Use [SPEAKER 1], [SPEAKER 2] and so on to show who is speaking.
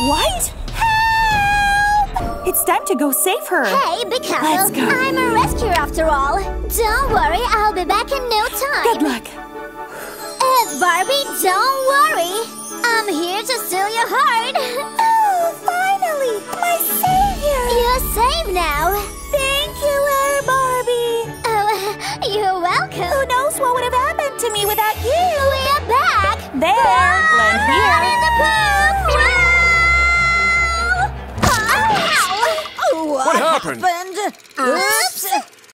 [SPEAKER 1] What? Help! It's time to go save her.
[SPEAKER 2] Hey, be careful.
[SPEAKER 1] Let's go.
[SPEAKER 2] I'm a rescuer after all. Don't worry, I'll be back in no time.
[SPEAKER 1] Good luck.
[SPEAKER 2] Barbie, don't worry. I'm here to steal your heart.
[SPEAKER 1] Oh, finally! My savior!
[SPEAKER 2] You're safe now.
[SPEAKER 1] Thank you, Air Barbie.
[SPEAKER 2] Oh, you're welcome.
[SPEAKER 1] Who knows what would have happened to me without you?
[SPEAKER 2] We're back.
[SPEAKER 1] There, land here.
[SPEAKER 2] Run in the pool.
[SPEAKER 3] What happened?